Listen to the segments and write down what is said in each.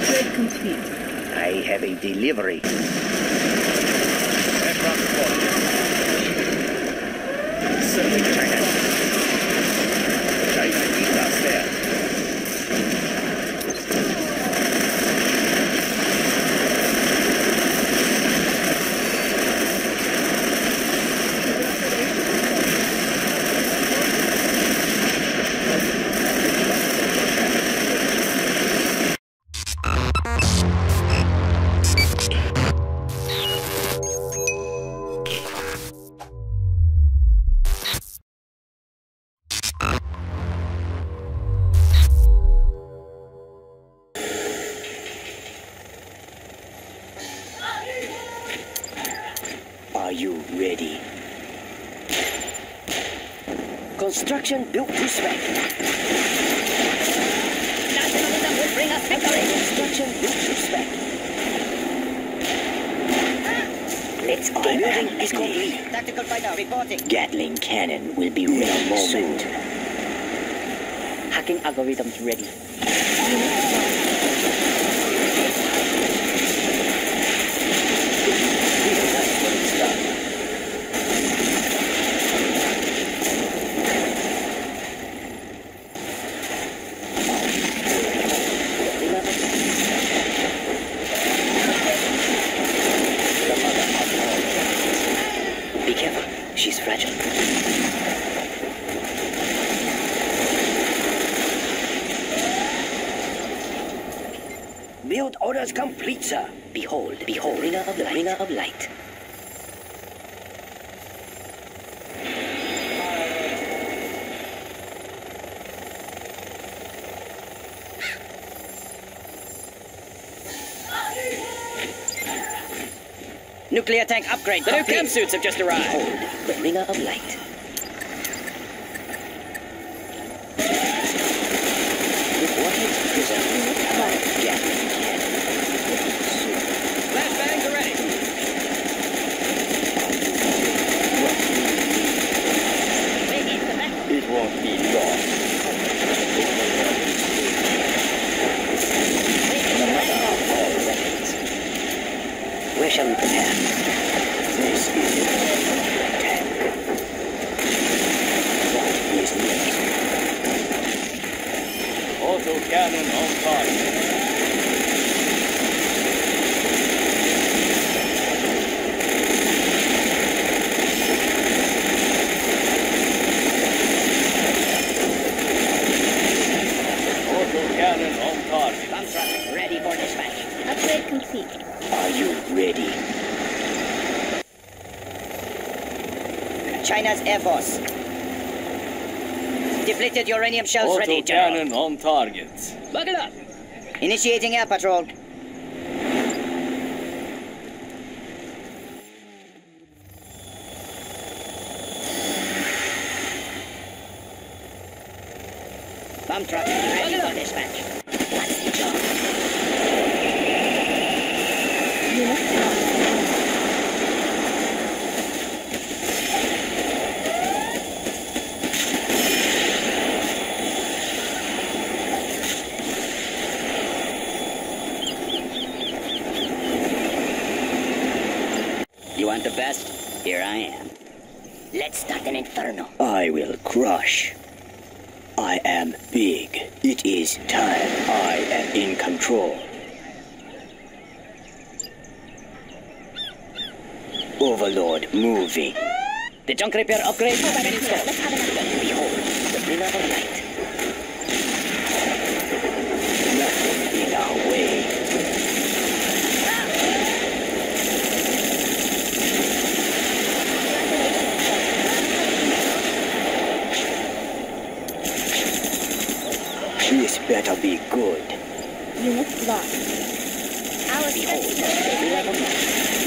Upgrade complete. I have a delivery. Aircraft reporting. Serving China. China needs us there. Are you ready? Construction built to spec. Nationalism will bring us victory. Construction built to spec. Let's Our building is complete. Tactical fighter reporting. Gatling cannon will be ready soon. Hacking algorithms ready. Be careful, she's fragile. Build orders complete, sir. Behold, behold, bringer of light. Bringer of light. Nuclear tank upgrade. The new camp suits have just arrived. Behold, the bringer of light. Flashbangs are ready. It won't be long. Where shall we prepare? This is the tank. What is next? Auto cannon on target. Auto cannon on target. Bomb traffic ready for dispatch. Upgrade complete. Are you ready? China's Air Force. Depleted uranium shells Auto ready, General. cannon on target. Buckle up. Initiating air patrol. Bomb traffic ready for dispatch. What's the job? Unit lost. You want the best? Here I am. Let's start an inferno. I will crush. I am big. It is time. I am in control. Overlord moving. The junk repair upgrade has been installed. Let's have an upgrade. Behold, the bringer of light. Nothing in our way. This better be good. Unit lost. Our Behold, strength the bringer of light.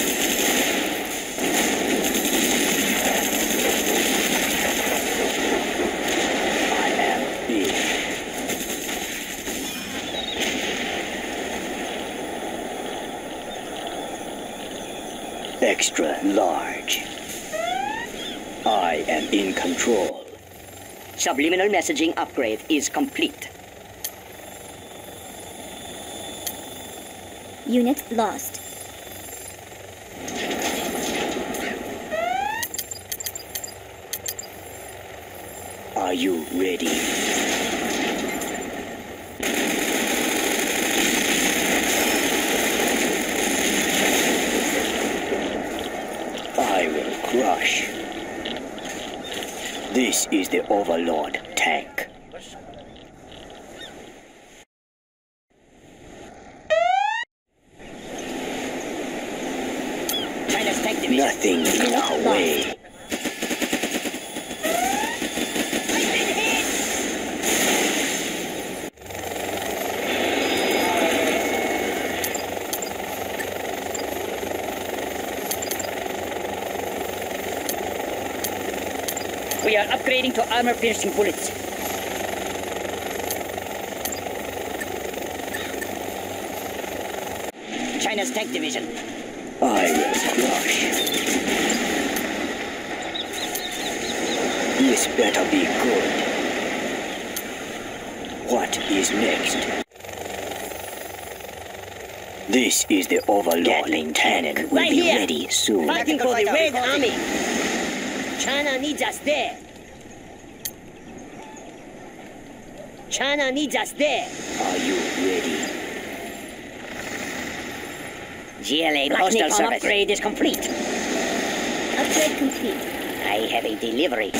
I am big. Extra large. I am in control. Subliminal messaging upgrade is complete. Unit lost. Are you ready? I will crush. This is the Overlord tank. China's tank division. Nothing in our way. We are upgrading to armor-piercing bullets. China's tank division. I will crush. This better be good. What is next? This is the Overlord Gatling cannon. tank. Will Right be here. ready soon. Fighting for the Red Army. China needs us there. China needs us there. Are you ready? GLA postal service upgrade is complete. Upgrade complete. I have a delivery.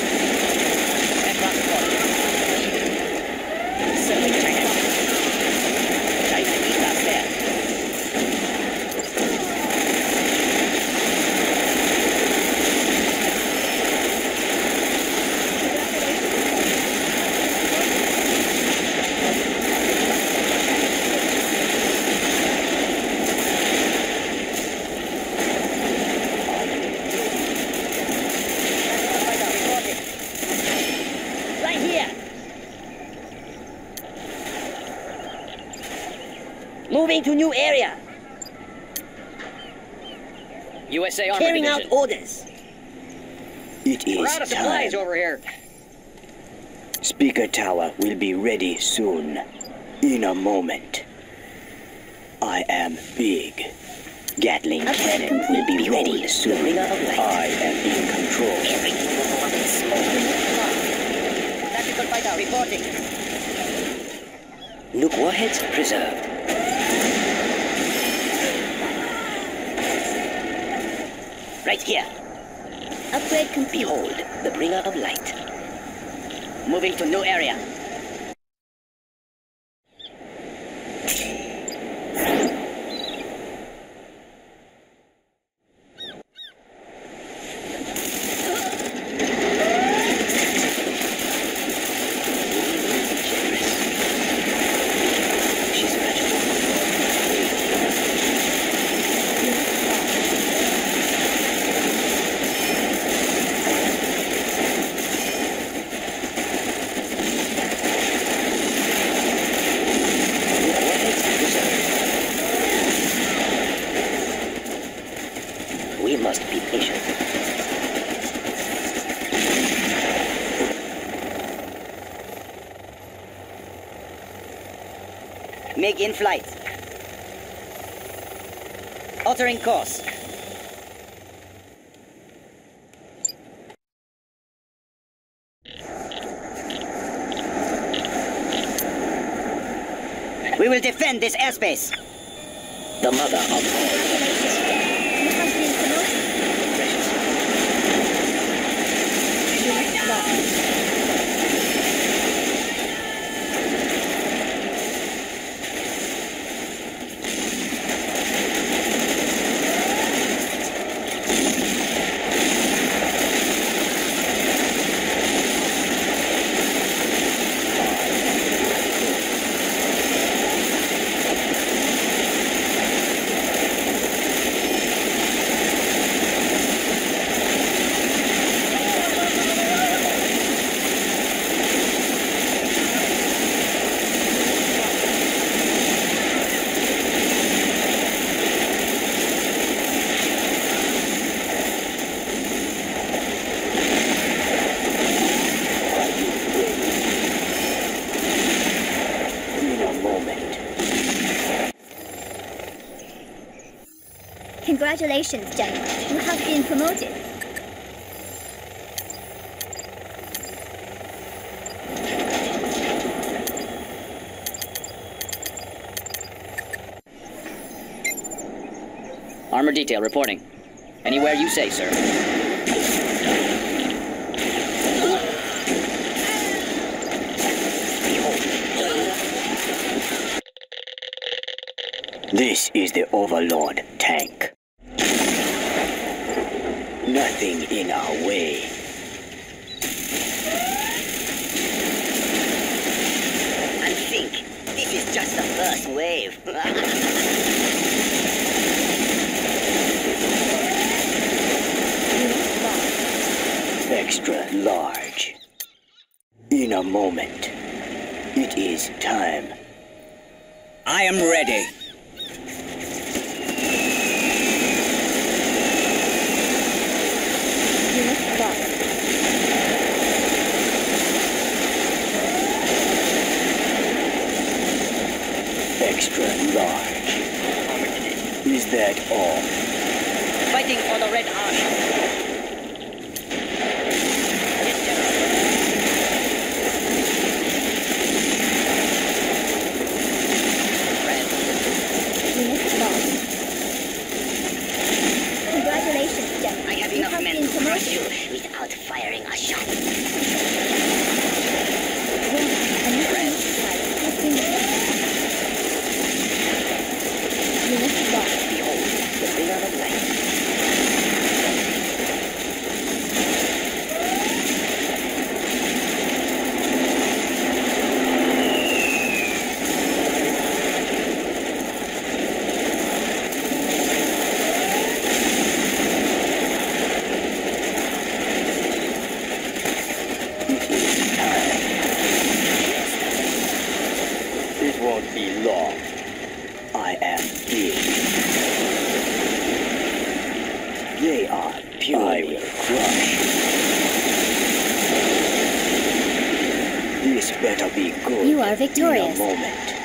Serving China. China needs us there. Right here. Moving to new area. USA Armor Carrying out Division. orders. It We're is out of time. supplies over here. Speaker tower will be ready soon. In a moment. I am big. Gatling cannon will be ready soon. I am in control. Everything will go up in smoke. Tactical fighter reporting. Nuke warheads preserved. Right here. Upgrade complete. Behold, the bringer of light. Moving to new area. She's magical. We must be patient. MiG in flight. Altering course. We will defend this airspace. The mother of all. You have been promoted. Unit lost. Congratulations, General. You have been promoted. Armor detail reporting. Anywhere you say, sir. This is the Overlord tank. Nothing in our way. I think this is just the first wave. Extra large. In a moment. It is time. I am ready. Unit lost. Extra large. Is that all? Fighting for the Red Army. Yes, Unit lost. Congratulations, General. I have You enough have men been to crush promoted. you without firing a shot. Warning, a new unit type has been detected. Unit lost. Behold, the bringer of light. It won't be long. I am big. They are pure. I will crush. This better be good. You are In victorious. a moment.